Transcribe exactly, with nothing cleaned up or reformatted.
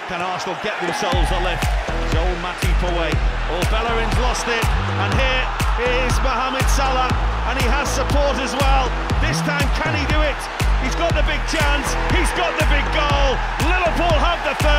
Can Arsenal get themselves a lift? Joel Matip away. Oh, Bellerin's lost it. And here is Mohamed Salah. And he has support as well. This time, can he do it? He's got the big chance. He's got the big goal. Liverpool have the third.